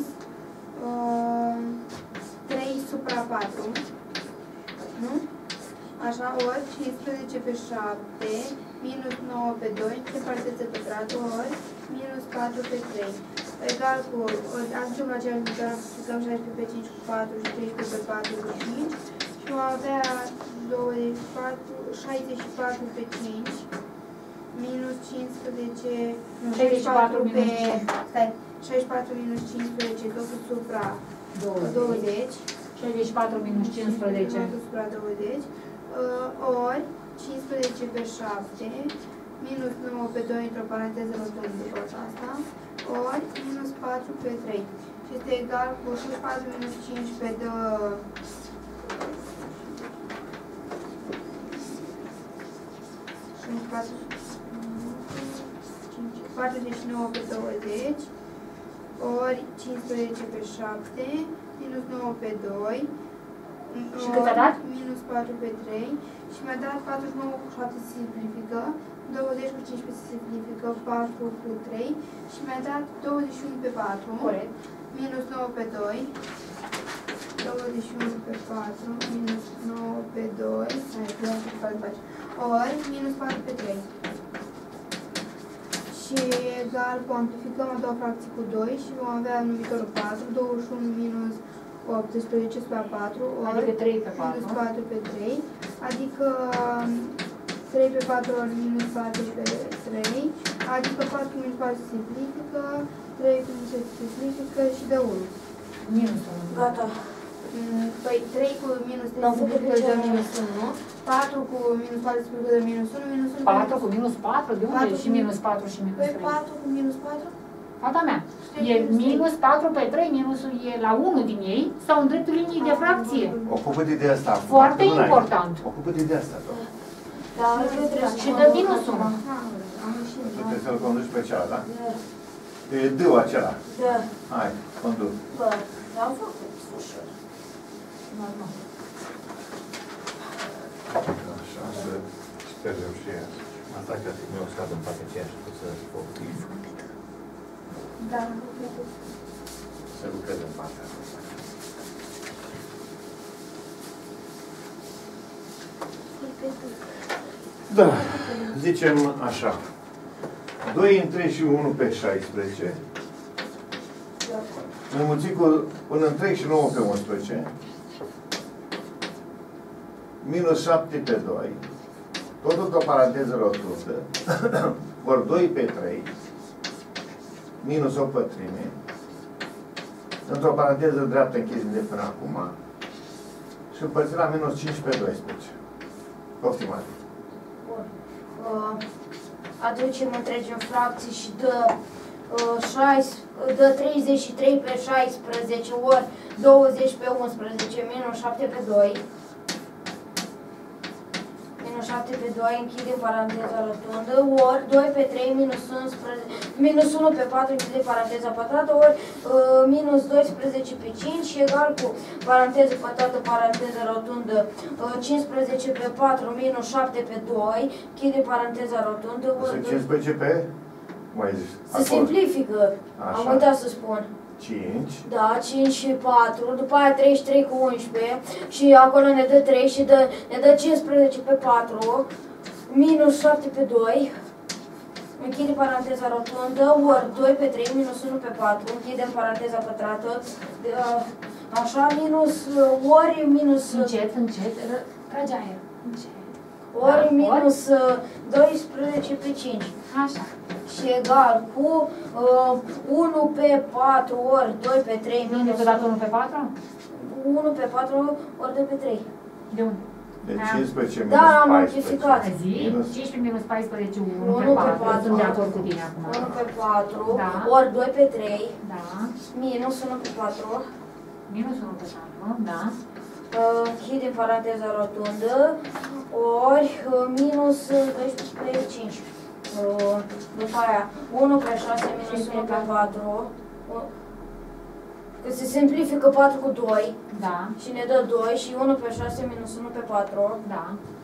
3 supra 4, nu? Așa, ori 15 pe 7, minus 9 pe 2, deschid paranteză pătrată, ori minus 4 pe 3. Egal cu, ajungem la același viitor, multiplicăm 16 pe 5 cu 4 și 13 pe 4 cu 5 și vom avea 64 pe 5 minus 15, 64 pe, minus 5. stai, 64 minus 15, totul supra 20, 64 minus 15. totul supra 20, ori 15 pe 7, minus 9 pe 2 într-o paranteză rotundă după asta, ori minus 4 pe 3. Și este egal cu 64 minus 15 dă 49 pe 20, ori 15 pe 7, minus 9 pe 2, Și cât a dat? minus 4 pe 3 și mi-a dat 49 cu 7 se simplifică, 20 cu 15 se simplifică, 4 cu 3 și mi-a dat 21 pe 4, Corect. minus 9 pe 2, 21 pe 4, minus 9 pe 2, ori minus 4 pe 3. Și egal cu amplificăm a doua fracție cu 2 și vom avea numitorul 4, 21 minus 18 supra 4, ori Adică 3 pe 4. minus 4 pe 3, adică 3 pe 4 ori minus 4 pe 3, adică 4 cu minus 4 se simplifică, 3 cu minus 4 se simplifică și dă 1. Minus 1. Gata. Păi 3 cu minus 3 N-am se făcut simplifică de ce minus 1, 4 cu minus 4 se simplifică de minus 1, minus 1 4 cu minus 4? De unde 4 și minus 4 și minus 3? Păi 4 cu minus 4? Fata mea, e minus 4 pe 3, minusul e la 1 din ei sau în dreptul liniei de fracție. Ocupă-te de asta. Foarte important. Ocupă-te de asta. Da, nu trebuie să Și dă minus 1. Trebuie să-l conduci pe cealaltă, da? E D-ul acela. Da. Hai, conduc. Bă, am făcut ușor. Normal. Așa, să spergem și ea. Asta că mi-o scad în partea aceea și pot să spoctiv. Da. Să lucrez în partea asta. Da, zicem așa. 2 în 3 și 1 pe 16. Înmulțit cu 1 în 3 și 9 pe 11. Minus 7 pe 2. Tot într-o paranteză rotundă. Ori 2 pe 3. Minus o pătrime. Într-o paranteză dreaptă închizem de până acum. Și împărțit la minus 5 pe 12. Poftim atât. Aducem întregi în fracții și dă 33 pe 16 ori 20 pe 11 minus 7 pe 2. Minus 7 pe 2 închide paranteza rotundă ori 2 pe 3 minus 11, minus 1 pe 4 închide paranteza pătrată ori minus 12 pe 5 și egal cu paranteză pătrată, paranteză rotundă 15 pe 4 minus 7 pe 2 închide paranteza rotundă ori 15 pe? Cum ai zis? se simplifică, am Așa. uitat să spun. 5. Da, 5 și 4, după aia 33 cu 11 și acolo ne dă 3 și ne dă 15 pe 4, minus 7 pe 2, închide paranteza rotundă, ori 2 pe 3 minus 1 pe 4, închidem paranteza pătrată, așa, minus, ori minus... Încet, trage aer. Încet. Ori minus 12 pe 5. Așa. Și egal cu 1 pe 4 ori 2 pe 3 Nu ne minus... tot dat 1 pe 4? 1 pe 4 ori 2 pe 3. De unde? De 15 minus Da, am 14. modificat. Zi, Minus 15 minus 14, 1 1 pe pe 4. 4. Sunt de acord cu tine acum. 1 pe 4 Da. ori 2 pe 3 Da. minus 1 pe 4. Minus 1 pe 4, da. Închidem paranteza rotundă, ori minus 12 pe 5. După aia, 1 pe 6 minus 1 pe 4. Că se simplifică 4 cu 2 Da. și ne dă 2 și 1 pe 6 minus 1 pe 4. Da.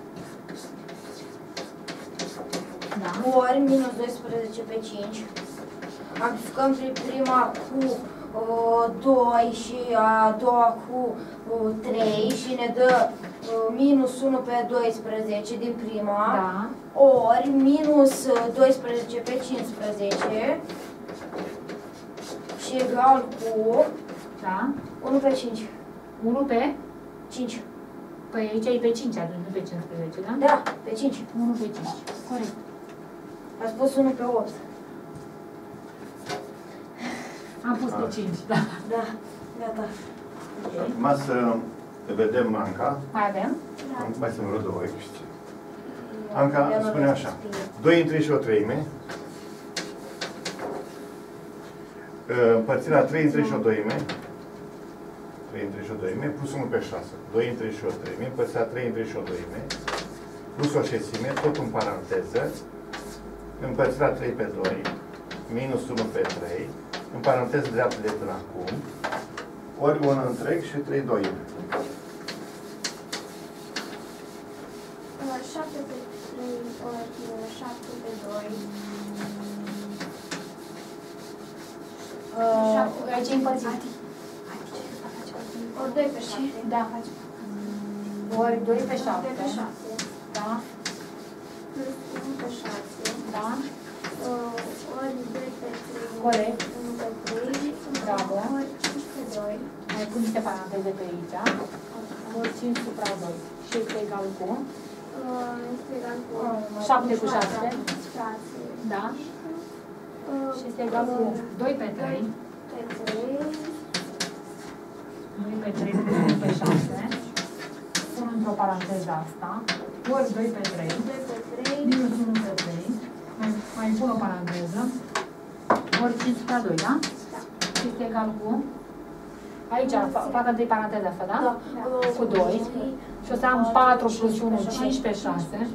Da. Ori minus 12 pe 5. Amplificăm prima cu 2 și a doua cu 3 și ne dă minus 1 pe 12 din prima, Da. ori minus 12 pe 15 și egal cu Da. 1 pe 5. 1 pe? 5. Păi aici e pe 5 atunci, nu pe 15, da? Da, pe 5. 1 pe 5. Corect. A spus 1 pe 8. Am pus pe 5, da. Da, gata. Acum să vedem Anca. Mai avem? Mai sunt vreo două, știi. Anca spune așa. 2 în 3 și o treime. Împărțirea 3 în 3 și o doime. 3 în 3 și o doime, plus 1 pe 6. 2 în 3 și o treime, împărțirea 3 în 3 și o doime. Plus o șesime, tot în paranteză. Împărțirea 3 pe 2, minus 1 pe 3. În paranteză dreaptă de până acum. Ori 1 întreg și 3 doime. 7 pe 3 ori 7 pe 2. Aici e împărțit. Ori 2 pe 7. Da. Ori 2 pe 7. 2 pe 7. Da. Plus 1 pe 6. Da. Ori 2 pe 3. Corect. 1 pe 3. Bravo. Ori 5 pe 2. Mai pun niște paranteze pe aici. Ori 5 supra 2. Și este egal cu? Este egal cu 7 cu 7. Frație. Da. Și este egal cu 2 pe 3. Pe 3. 2 pe 3 plus 1 pe 6. Pun într-o paranteză asta. Ori 2 pe 3. 2 pe 3. Minus 1 pe 3. Mai pun o paranteză. Ori 5 supra 2, da? Da. Și este egal cu? Aici, fac întâi paranteza asta, da? Da. Cu 2. Și o să am 4 plus 1, 5 pe 6.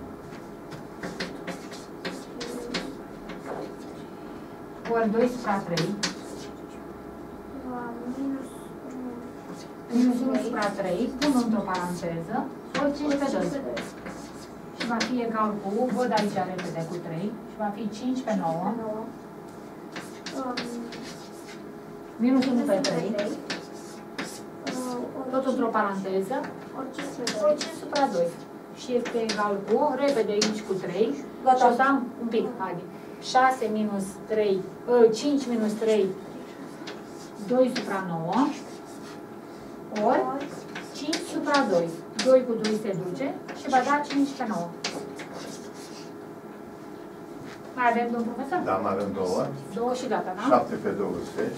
Ori 2 supra 3. Minus 1 supra 3. Pun într-o paranteză. Ori 5 pe 2. Și va fi egal cu, văd aici repede cu 3. Și va fi 5 pe 9. Minus 1 pe 3. Tot într-o paranteză. Ori 5 supra 2. Și este egal cu, repede aici cu 3. Gata. Și o să am un pic, haide. 6 minus 3, 5 minus 3, 2 supra 9. Ori 5 supra 2. 2 cu 2 se duce și va da 5 pe 9. Mai avem, domn profesor? Da, mai avem două. 2 și gata, da? 7 pe 20.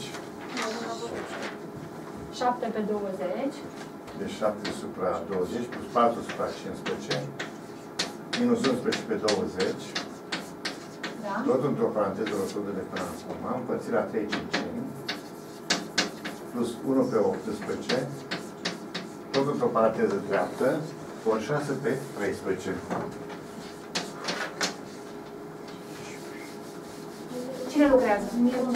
7 pe 20. Deci 7 supra 20 plus 4 supra 15. Minus 11 pe 20. Da? Tot într-o paranteză rotundă de până acum. Împărțirea 3 cincimi. Plus 1 pe 18. Tot într-o paranteză dreaptă. Ori 6 pe 13. Cine lucrează?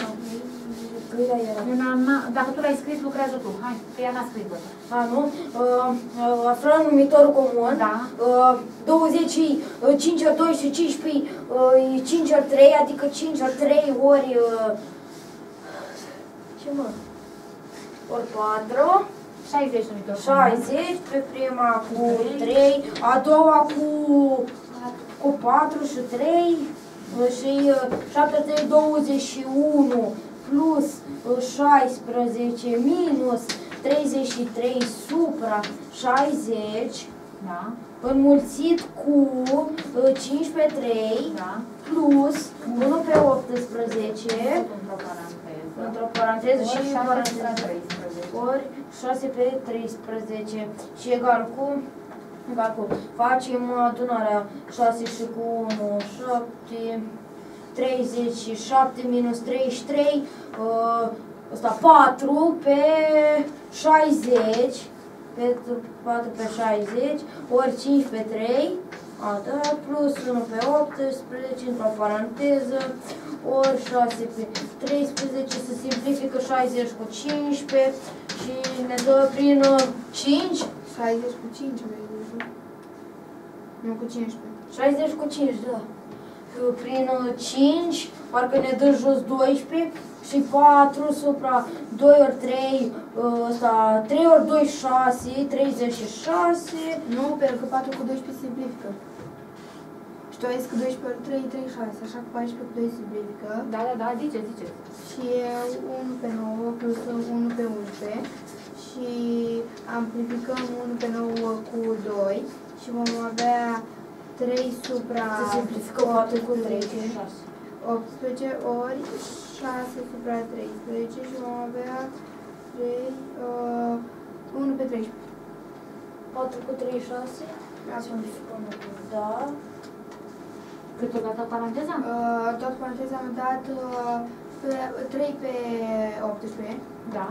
Eu dacă tu l-ai scris, lucrează tu. Hai, că ea n-a scris, bă. A, nu? Aflăm numitorul comun. Da. 20 5 ori 2 și 15 5 ori 3, adică 5 ori 3 ori... Ce mă? Ori 4. 60 numitor. 60 pe prima cu 3, a doua cu 4 și 3. Și 7 21 plus 16 minus 33 supra 60, Da. înmulțit cu 5 pe 3, Da. plus 1 pe 18, Într-o paranteză. într-o paranteză și Ori 6 paranteză, la 13. ori 6 pe 13 și egal cu, facem adunarea 6 și cu 1, 7, 37 minus 33, ăsta 4 pe 60, pe 4 pe 60, ori 5 pe 3, da, plus 1 pe 18, într-o paranteză, ori 6 pe 13, se simplifică 60 cu 15 și ne dă prin 5. 60 cu 5, nu cu 15. 60 cu 5, da. Prin 5, parcă ne dă jos 12 și 4 supra 2 ori 3, ăsta, 3 ori 2, 6, 36. Nu, pentru că 4 cu 12 simplifică. Și tu ai zis că 12 ori 3, 3, 6, așa că 14 cu 2 simplifică. Da, da, da, zice. Și e 1 pe 9 plus 1 pe 11 și amplificăm 1 pe 9 cu 2 și vom avea 3 supra Se simplifică 4 cu 3, 6. 18 ori 6 supra 13 și vom avea 1 pe 13. 4 cu 3, 6. Simplificăm, da. Câteodată paranteza? Tot paranteza am dat 3 pe 18. Da.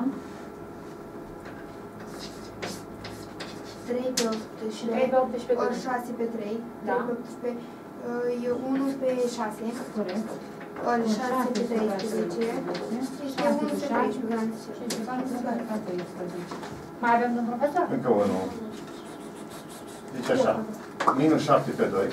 3 pe 18. Și 3 pe 18 ori 6 pe 3. Da. 3 pe 18 e 1 pe 6. Corect. Ori 6 pe 13. Este 1 pe 13, garanție. Și se pare că 13. Mai avem un profesor? Încă unul. Deci așa. Minus 7 pe 2.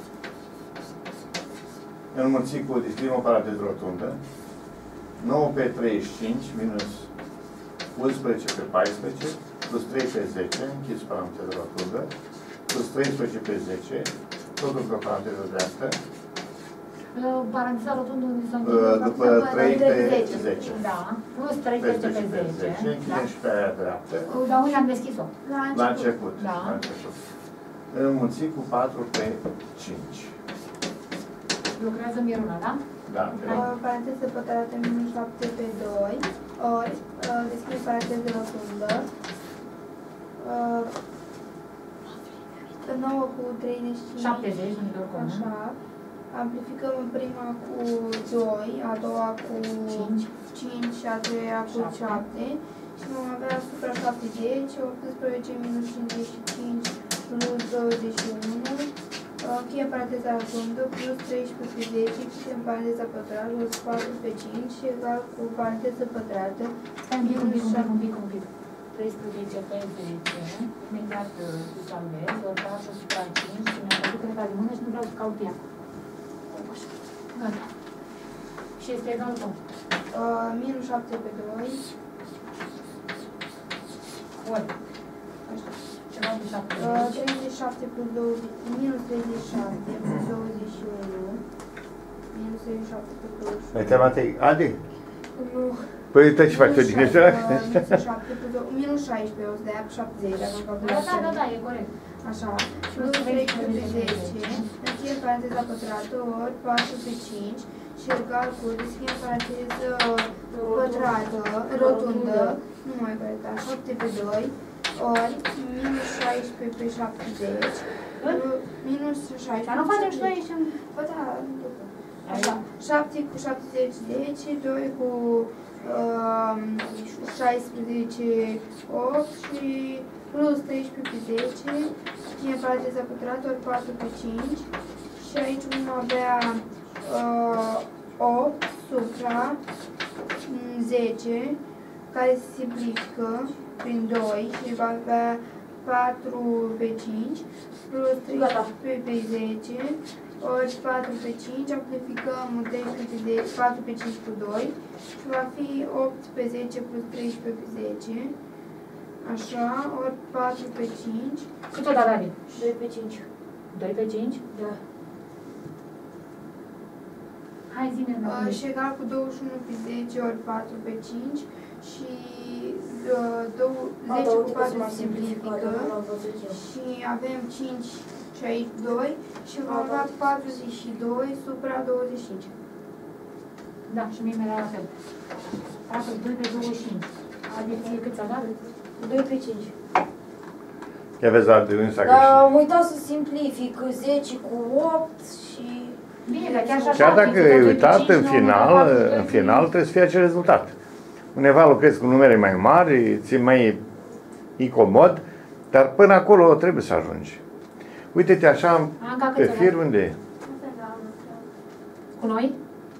Înmulțit cu, scriem o paranteză rotundă. 9 pe 35 minus 11 pe 14 plus 3 pe 10, închis paranteză rotundă, plus 13 pe 10, tot într-o paranteză dreaptă, Paranteza rotundă după 3 pe 10. Da. Plus 13 pe 10. Închidem și pe aia dreaptă. Dar unde am deschis-o? La început. Da. La început. Înmulțit cu 4 pe 5. Lucrează Miruna, da? Da. Paranteză pătrată minus 7 pe 2. Ori deschid paranteză rotundă. 9 cu 35. 70, numitor comun. Așa. Amplificăm prima cu 2, a doua cu 5 și a treia cu 7. Și vom avea supra 70, 18 minus 55 plus 21. Încheiem paranteza rotundă plus 13 pe 10, încheiem paranteza pătrată, 4 pe 5 și egal cu paranteză pătrată. Stai un pic. 13 pe 10, imediat îi salvez, ori 4 supra 5 și mi-a făcut crepa de mână și nu vreau să caut ea. Gata. Și este egal cu? Minus 7 pe 2. Ori. Ceva de 70. 37 plus 20, minus 37 plus 21. Minus 37 plus 21. Matematic, Adi? Nu. Păi te ce faci? Minus 16, o să dea 70, dacă am calculat. Da, e corect. Așa. Plus 13 pe 10. Încheiem paranteza pătrată, ori 4 pe 5. Și egal cu, deschidem paranteză pătrată, rotundă, nu mai corect, 7 pe 2. Ori minus 16 pe 70. Minus 16. Dar nu facem și noi și... Bă, da, după. Așa. 7 cu 70, 10, 2 cu 16, 8 și plus 13 pe 10. Fie paranteza pătrată, ori 4 pe 5. Și aici vom avea 8 supra 10, care se simplifică prin 2 și va avea 4 pe 5 plus 13 pe 10 ori 4 pe 5, amplificăm 13 pe 10, 4 pe 5 cu 2 și va fi 8 pe 10 plus 13 pe 10, așa, ori 4 pe 5. Cât o da, Dani? 2 pe 5. 2 pe 5? Da. Hai zi-ne, Și egal cu 21 pe 10 ori 4 pe 5 și 10 cu 4 se simplifică și avem 5 și aici 2 și vom lua 42 supra 25. Da, și mie mi-era la fel. 42 pe 25. Adică cât ți-a dat? 2 pe 5. Ia vezi, dar de unde s-a Dar greșit. am uitat să simplific 10 cu 8 și... Bine, dar chiar și așa. Chiar dacă fiți e 2 pe uitat, 5, în nu, final, 4 pe în final trebuie să fie acel rezultat. Undeva lucrezi cu numere mai mari, ți mai incomod, dar până acolo trebuie să ajungi. Uite-te așa, Anca, cât pe ți-a fir dat? unde e. Cu noi?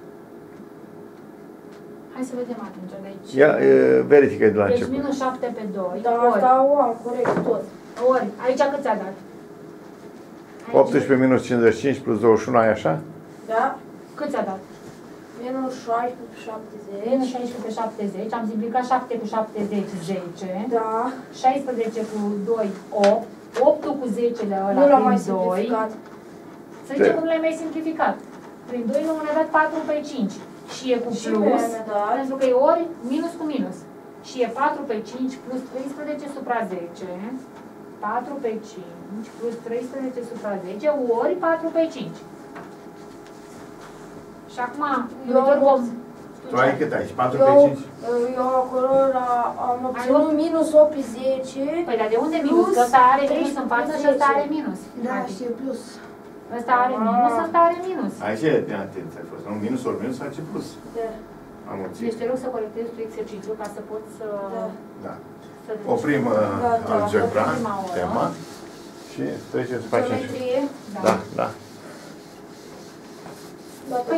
Hai să vedem atunci de aici. Ia, verifică de la Deci început. minus 7 pe 2, Da, ori, asta o am, corect, tot. ori, aici cât ți-a dat? Aici, 18 minus 55 plus 21, ai așa? Da? cât ți-a dat? Minus 16 pe 70. Minus 16 pe 70, am simplificat 7 cu 70, 10, Da. 16 cu 2, 8, 8 cu 10-le Nu ăla l-am mai prin 2, simplificat. să zicem că nu l-ai mai simplificat. Prin 2 nu ne-a dat 4 pe 5 și e cu Și plus, mi-a dat. pentru că e ori minus cu minus. Și e 4 pe 5 plus 13 supra 10, 4 pe 5 plus 13 supra 10 ori 4 pe 5. Și acum, vom... Tu ai cât ai? 4 pe 5? Eu acolo am obținut minus 8 pe 10. Păi, dar de unde minus? Că ăsta are minus în față și ăsta are minus. Da, și e plus. Ăsta are minus, ăsta are minus. Aici e de atenție ai fost. Nu, minus ori minus face plus. Da. Am obținut. Deci te rog să corectezi tu exercițiul ca să poți să... Da. Da. să Oprim Da, algebra, prima oră. tema și trecem să facem și... Geometrie. Da, da. Da.